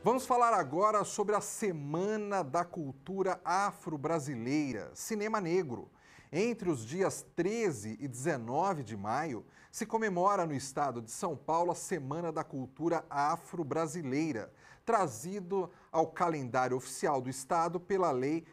Vamos falar agora sobre a Semana da Cultura Afro-Brasileira, Cinema Negro. Entre os dias 13 e 19 de maio, se comemora no estado de São Paulo a Semana da Cultura Afro-Brasileira, trazido ao calendário oficial do estado pela Lei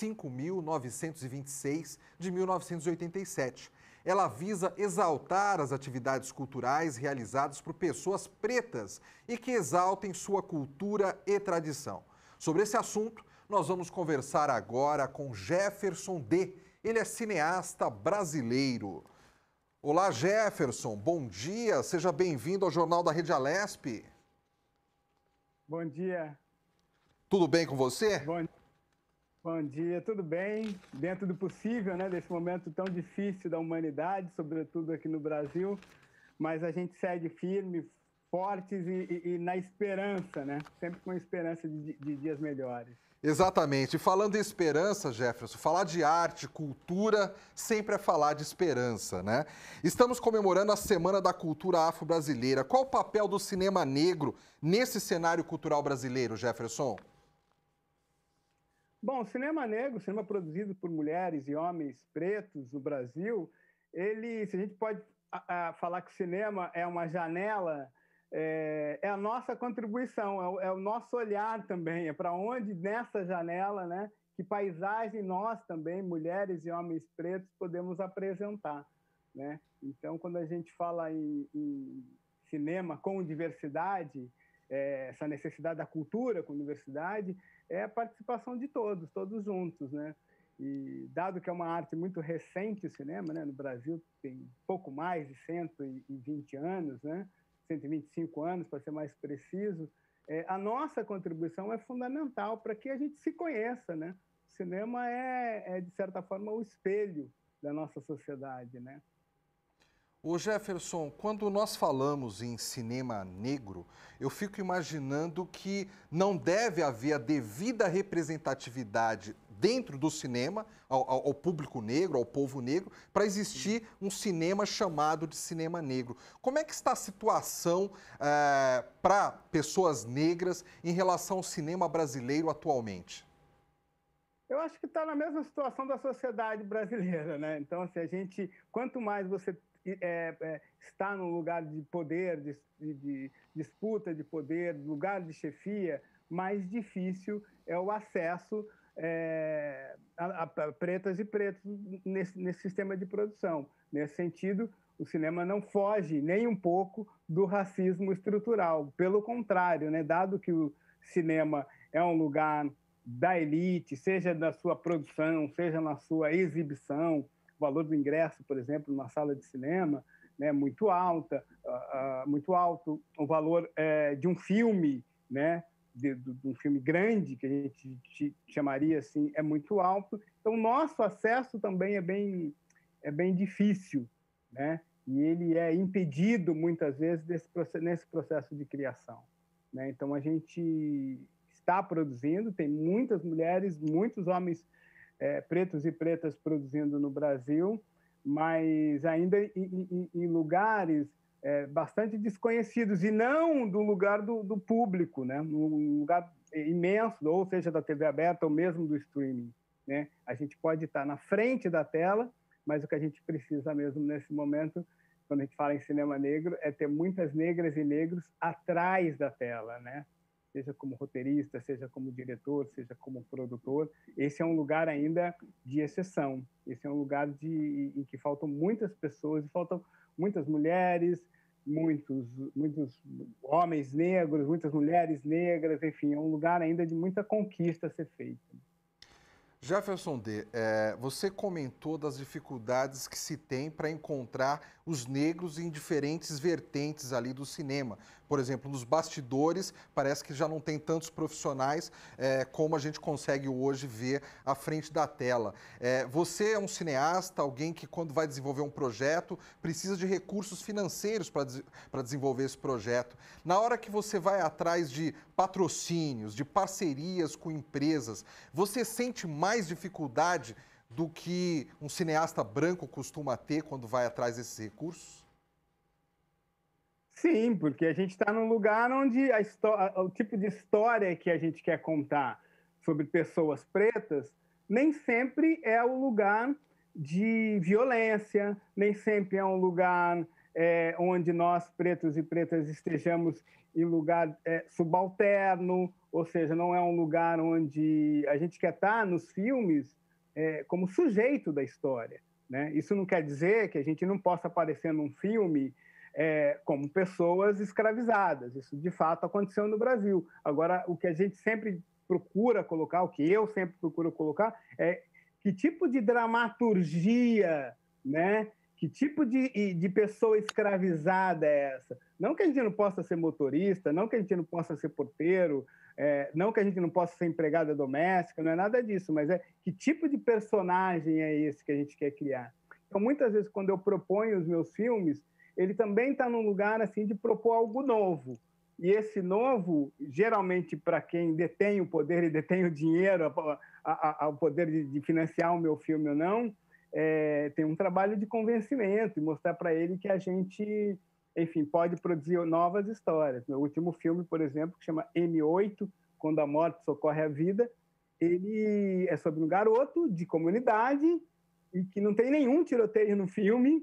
5.926 de 1987. Ela visa exaltar as atividades culturais realizadas por pessoas pretas e que exaltem sua cultura e tradição. Sobre esse assunto, nós vamos conversar agora com Jefferson D. Ele é cineasta brasileiro. Olá, Jefferson, bom dia, seja bem-vindo ao Jornal da Rede Alesp. Bom dia. Tudo bem com você? Bom dia, tudo bem? Dentro do possível, né? Desse momento tão difícil da humanidade, sobretudo aqui no Brasil, mas a gente segue firme, fortes e na esperança, né? Sempre com esperança de dias melhores. Exatamente. E falando em esperança, Jefferson, falar de arte, cultura, sempre é falar de esperança, né? Estamos comemorando a Semana da Cultura Afro-Brasileira. Qual o papel do cinema negro nesse cenário cultural brasileiro, Jefferson? Bom, o cinema negro, o cinema produzido por mulheres e homens pretos no Brasil, se a gente pode falar que o cinema é uma janela, é a nossa contribuição, é o nosso olhar também, é para onde nessa janela, né, que paisagem nós também, mulheres e homens pretos, podemos apresentar, né? Então, quando a gente fala em cinema com diversidade, essa necessidade da cultura com diversidade, é a participação de todos juntos, né? E dado que é uma arte muito recente o cinema, né, no Brasil tem pouco mais de 120 anos, né, 125 anos para ser mais preciso, a nossa contribuição é fundamental para que a gente se conheça, né? O cinema de certa forma o espelho da nossa sociedade, né? Ô Jefferson, quando nós falamos em cinema negro, eu fico imaginando que não deve haver a devida representatividade dentro do cinema, ao público negro, ao povo negro, para existir um cinema chamado de cinema negro. Como é que está a situação para pessoas negras em relação ao cinema brasileiro atualmente? Eu acho que está na mesma situação da sociedade brasileira, né? Então, assim, quanto mais você está num lugar de poder, de disputa de poder, lugar de chefia, mais difícil é o acesso a pretas e pretos nesse sistema de produção. Nesse sentido, o cinema não foge nem um pouco do racismo estrutural. Pelo contrário, né? Dado que o cinema é um lugar da elite, seja na sua produção, seja na sua exibição, o valor do ingresso, por exemplo, numa sala de cinema, né, muito alto. O valor de um filme, né, de um filme grande, que a gente chamaria assim, é muito alto. Então, o nosso acesso também é bem difícil, né? E ele é impedido, muitas vezes, nesse processo de criação, né? Então, a gente está produzindo, tem muitas mulheres, muitos homens pretos e pretas produzindo no Brasil, mas ainda em lugares bastante desconhecidos, e não do lugar do público, né? Um lugar imenso, ou seja, da TV aberta, ou mesmo do streaming, né? A gente pode estar na frente da tela, mas o que a gente precisa mesmo nesse momento, quando a gente fala em cinema negro, é ter muitas negras e negros atrás da tela, né? Seja como roteirista, seja como diretor, seja como produtor. Esse é um lugar ainda de exceção. Esse é um lugar em que faltam muitas pessoas, faltam muitas mulheres, muitos homens negros, muitas mulheres negras, enfim, é um lugar ainda de muita conquista a ser feita. Jefferson D., você comentou das dificuldades que se tem para encontrar os negros em diferentes vertentes ali do cinema. Por exemplo, nos bastidores, parece que já não tem tantos profissionais como a gente consegue hoje ver à frente da tela. Você é um cineasta, alguém que, quando vai desenvolver um projeto, precisa de recursos financeiros para desenvolver esse projeto. Na hora que você vai atrás de patrocínios, de parcerias com empresas, você sente mais dificuldade do que um cineasta branco costuma ter quando vai atrás desses recursos? Sim, porque a gente está num lugar onde o tipo de história que a gente quer contar sobre pessoas pretas nem sempre é o lugar de violência, nem sempre é um lugar onde nós, pretos e pretas, estejamos em lugar subalterno, ou seja, não é um lugar onde a gente quer estar nos filmes como sujeito da história, né? Isso não quer dizer que a gente não possa aparecer num filme como pessoas escravizadas. Isso, de fato, aconteceu no Brasil. Agora, o que a gente sempre procura colocar, o que eu sempre procuro colocar, é que tipo de dramaturgia, né? Que tipo de pessoa escravizada é essa? Não que a gente não possa ser motorista, não que a gente não possa ser porteiro, não que a gente não possa ser empregada doméstica, não é nada disso, mas é que tipo de personagem é esse que a gente quer criar? Então, muitas vezes, quando eu proponho os meus filmes, ele também está num lugar assim de propor algo novo. E esse novo, geralmente para quem detém o poder e detém o dinheiro, o poder de financiar o meu filme ou não, tem um trabalho de convencimento e mostrar para ele que a gente, enfim, pode produzir novas histórias. Meu último filme, por exemplo, que chama M8, Quando a Morte Socorre a Vida, ele é sobre um garoto de comunidade e que não tem nenhum tiroteio no filme,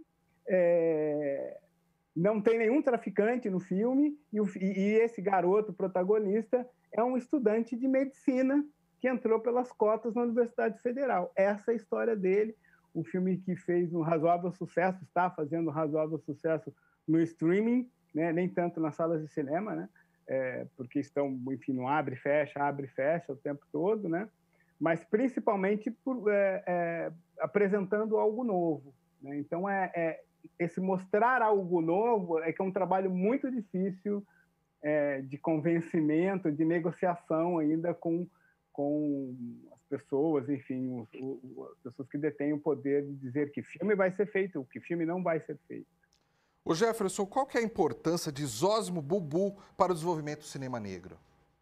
não tem nenhum traficante no filme, e esse garoto protagonista é um estudante de medicina que entrou pelas cotas na Universidade Federal. Essa é a história dele, um filme que fez um razoável sucesso, está fazendo um razoável sucesso no streaming, né? Nem tanto nas salas de cinema, né? Porque estão, enfim, não abre e fecha o tempo todo, né? Mas principalmente apresentando algo novo, né? Então, esse mostrar algo novo que é um trabalho muito difícil de convencimento, de negociação ainda com as pessoas, enfim, as pessoas que detêm o poder de dizer que filme vai ser feito, que filme não vai ser feito. Ô Jefferson, qual que é a importância de Zósimo Bubu para o desenvolvimento do cinema negro?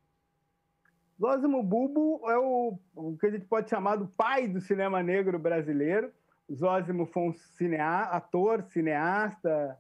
Zósimo Bubu é o que a gente pode chamar do pai do cinema negro brasileiro. Zósimo foi um ator, cineasta,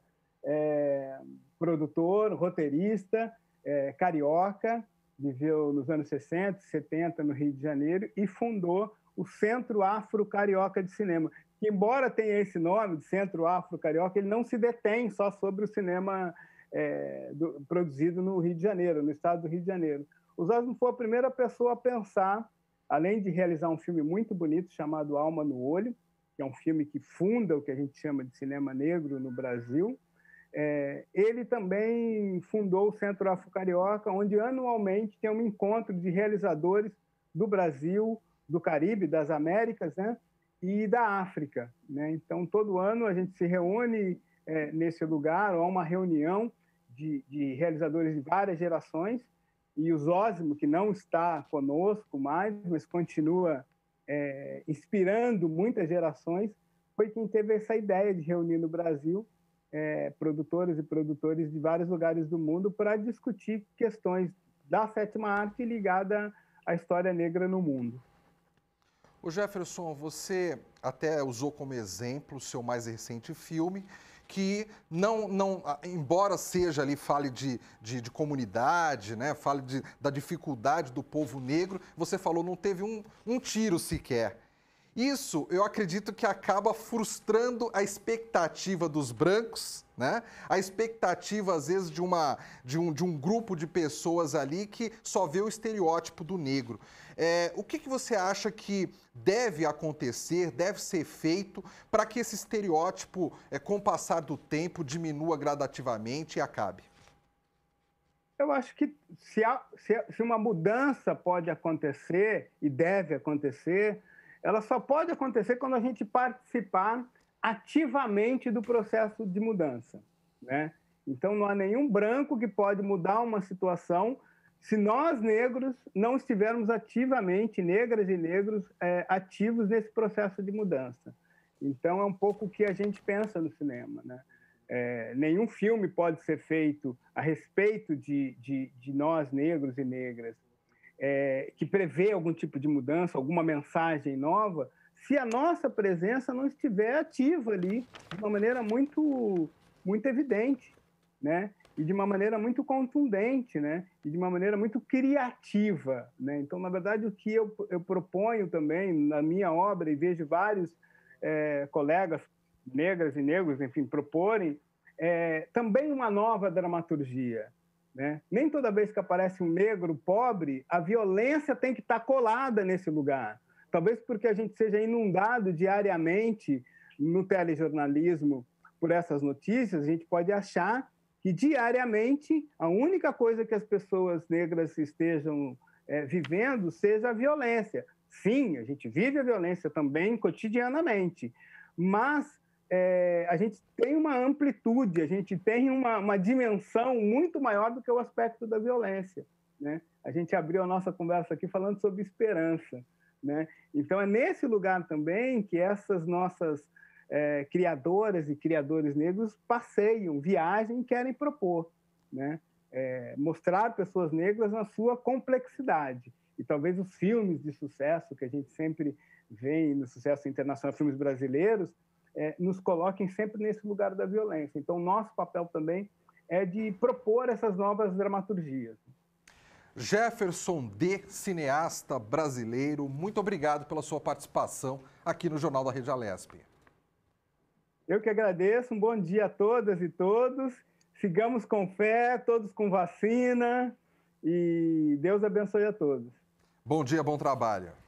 produtor, roteirista, carioca, viveu nos anos 60, 70 no Rio de Janeiro e fundou o Centro Afro-Carioca de Cinema, que, embora tenha esse nome de Centro Afro-Carioca, ele não se detém só sobre o cinema produzido no Rio de Janeiro, no estado do Rio de Janeiro. O Zósimo foi a primeira pessoa a pensar, além de realizar um filme muito bonito chamado Alma no Olho, que é um filme que funda o que a gente chama de cinema negro no Brasil, ele também fundou o Centro Afro-Carioca, onde anualmente tem um encontro de realizadores do Brasil, do Caribe, das Américas, né, e da África, né? Então, todo ano a gente se reúne nesse lugar, há uma reunião de realizadores de várias gerações, e o Zósimo, que não está conosco mais, mas continua inspirando muitas gerações, foi quem teve essa ideia de reunir no Brasil produtoras e produtores de vários lugares do mundo para discutir questões da sétima arte ligada à história negra no mundo. O Jefferson, você até usou como exemplo o seu mais recente filme, que embora seja ali, fale de comunidade, né, fale da dificuldade do povo negro, você falou não teve um tiro sequer. Isso, eu acredito que acaba frustrando a expectativa dos brancos, né? A expectativa, às vezes, de um grupo de pessoas ali que só vê o estereótipo do negro. O que você acha que deve acontecer, deve ser feito para que esse estereótipo, com o passar do tempo, diminua gradativamente e acabe? Eu acho que se uma mudança pode acontecer e deve acontecer, ela só pode acontecer quando a gente participar ativamente do processo de mudança, né? Então, não há nenhum branco que pode mudar uma situação se nós, negros, não estivermos ativamente, negras e negros, ativos nesse processo de mudança. Então, é um pouco o que a gente pensa no cinema, né? Nenhum filme pode ser feito a respeito de nós, negros e negras, que prevê algum tipo de mudança, alguma mensagem nova, se a nossa presença não estiver ativa ali de uma maneira muito, muito evidente, né? e de uma maneira muito contundente, né? E de uma maneira muito criativa, né? Então, na verdade, o que eu proponho também na minha obra, e vejo vários colegas negras e negros, enfim, proporem, também uma nova dramaturgia, né? Nem toda vez que aparece um negro pobre, a violência tem que estar colada nesse lugar. Talvez porque a gente seja inundado diariamente no telejornalismo por essas notícias, a gente pode achar que diariamente a única coisa que as pessoas negras estejam vivendo seja a violência. Sim, a gente vive a violência também cotidianamente, mas a gente tem uma amplitude, a gente tem uma dimensão muito maior do que o aspecto da violência, né? A gente abriu a nossa conversa aqui falando sobre esperança, né? Então, é nesse lugar também que essas nossas criadoras e criadores negros passeiam, viajam e querem propor, né? Mostrar pessoas negras na sua complexidade. E talvez os filmes de sucesso que a gente sempre vê no sucesso internacional, filmes brasileiros, nos coloquem sempre nesse lugar da violência. Então, nosso papel também é de propor essas novas dramaturgias. Jefferson D., cineasta brasileiro, muito obrigado pela sua participação aqui no Jornal da Rede Alesp. Eu que agradeço, um bom dia a todas e todos. Sigamos com fé, todos com vacina, e Deus abençoe a todos. Bom dia, bom trabalho.